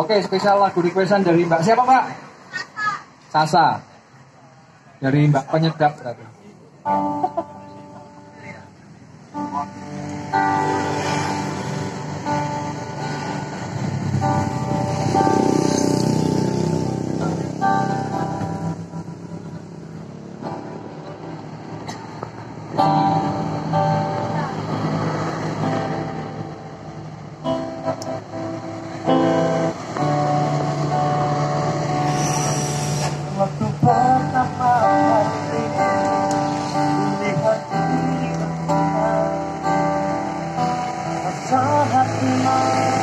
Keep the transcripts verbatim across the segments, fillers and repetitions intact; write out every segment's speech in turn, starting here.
Oke, spesial lagu requestan dari Mbak siapa Pak? Sasa. Dari Mbak Penyedap berarti. Waktu pertama kali melihat dirimu, rasa hatimu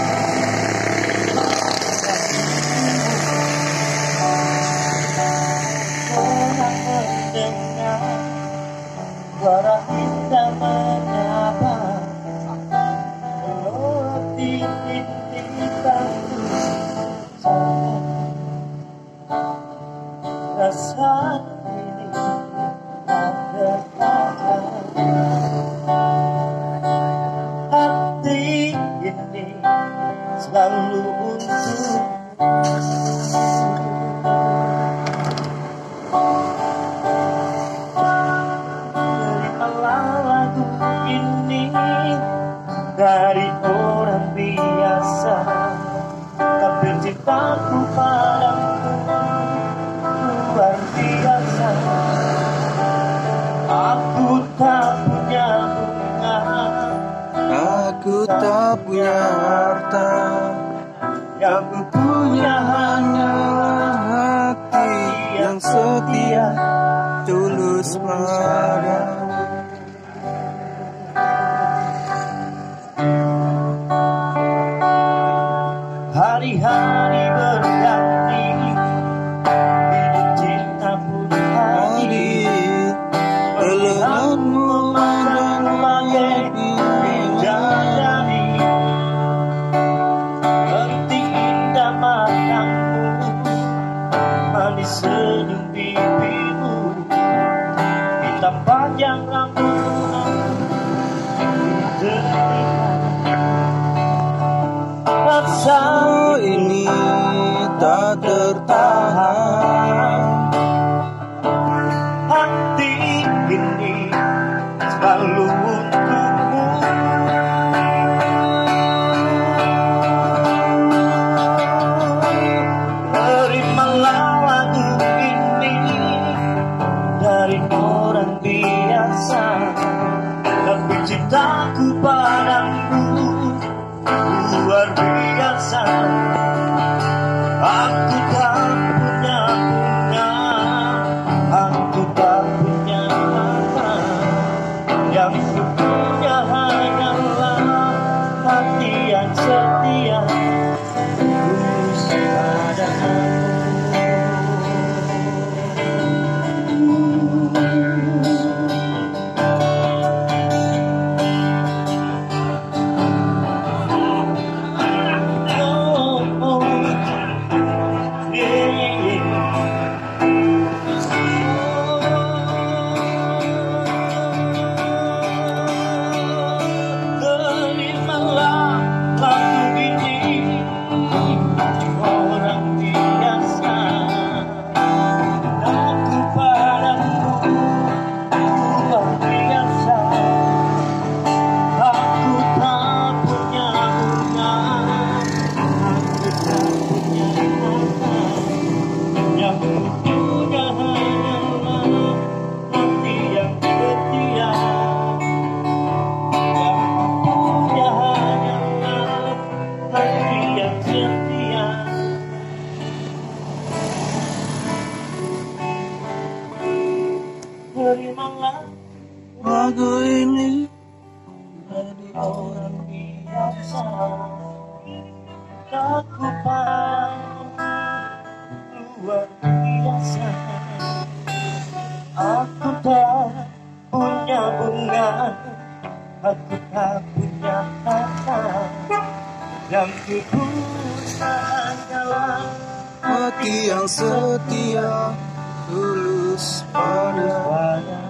pernah mendengar suara indah menyapa, melodi ini batu sayang. Rasa ini tak terkata, hati ini selalu untuk terimalah lagu ini dari orang biasa, tapi cintaku padamu luar biasa. Aku tak punya bunga, aku tak punya harta, yang ku punya hanyalah hati yang setia, tulus padamu. Hari-hari berganti, hidup cinta pun hari, Melihatmu memandang bagai bidadari, cantik indah matamu, manis senyum bibirmu, hitam panjang rambutmu, rasa ini tak tertahan, hati ini selalu untukmu. Terimalah lagu ini dari orang biasa, tapi cintaku padamu luar biasa. Aku tak punya bunga, aku tak punya harta, yang ku punya hanyalah hati yang setia, tulus padamu. Terimalah lagu ini orang biasa, aku padamu luar biasa. Aku tak punya bunga, aku tak punya harta, yang ku punya hanyalah hati yang setia, yang ku punya hanyalah hati yang setia. Terimalah lagu ini dari orang biasa, aku padamu luar biasa. Aku tak punya bunga, aku tak punya harta, yang ku punya hanyalah hati yang setia, tulus padamu. pada